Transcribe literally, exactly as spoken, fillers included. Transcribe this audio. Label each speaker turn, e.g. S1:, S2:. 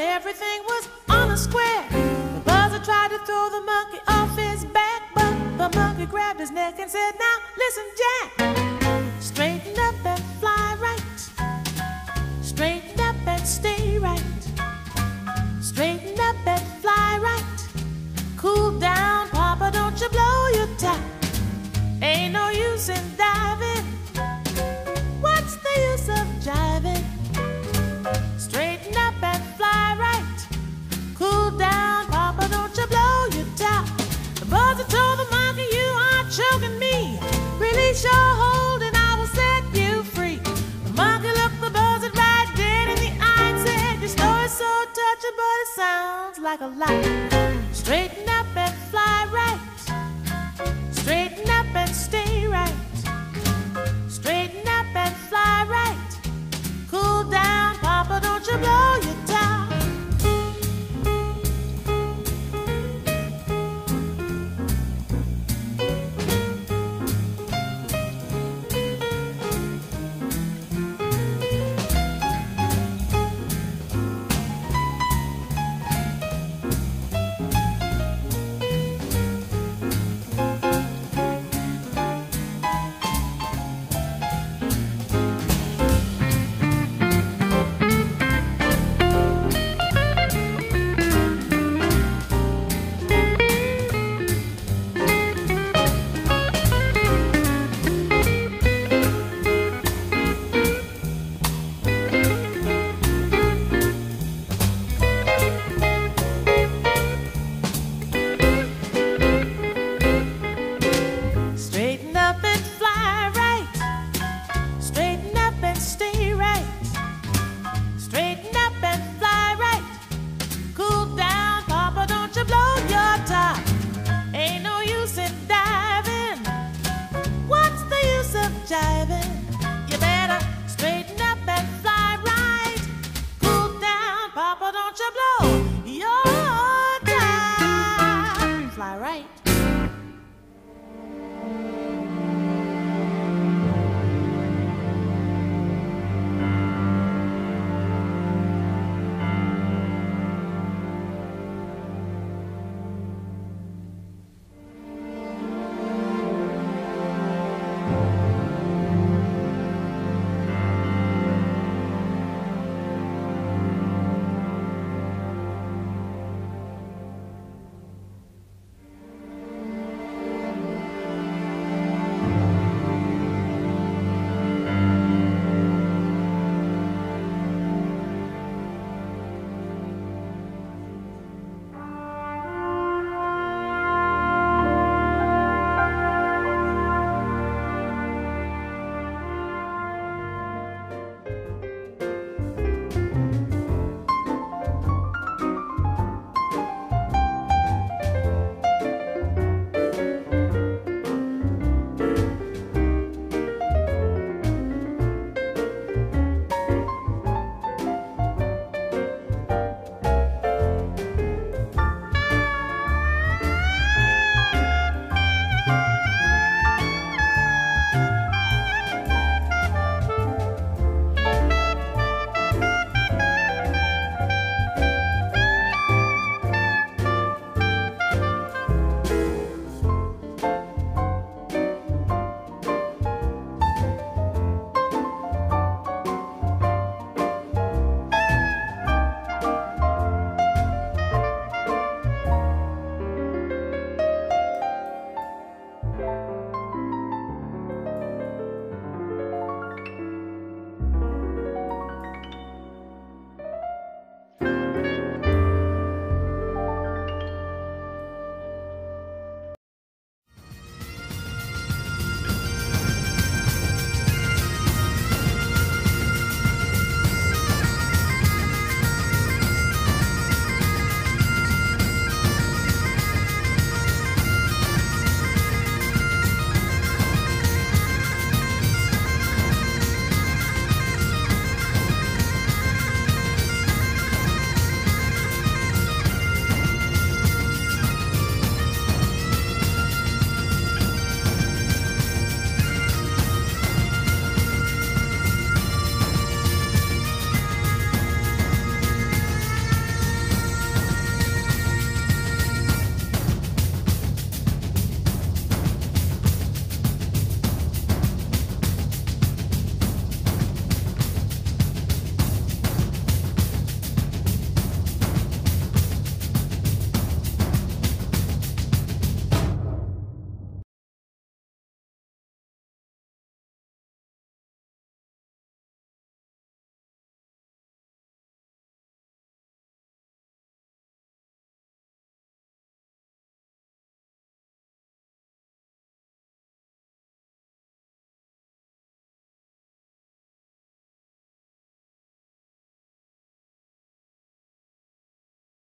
S1: everything was on a square. The buzzer tried to throw the monkey off his back, but the monkey grabbed his neck and said, "Now listen, Jack, straighten up and fly right. Straighten up and stay right. Straighten up and fly right. Cool down, Papa, don't you blow your top. Ain't no use in diving. What's the use of jiving? Straighten up and fly right. Cool down, Papa, don't you blow your top." The buzzer told the monkey, "You are choking me. Release your hold and I will set you free." The monkey looked the buzzard right dead in the eye and said, "Your story's so touching, but it sounds like a lie. Straighten up and fly right. Straighten up and stay right. Straighten up and fly right. Cool down, Papa, don't you blow your top." Straighten up and fly right. Straighten up and stay right. Straighten up and fly right. Cool down, Papa, don't you blow your top. Ain't no use in diving. What's the use of jiving? You better straighten up and fly right. Cool down, Papa, don't you blow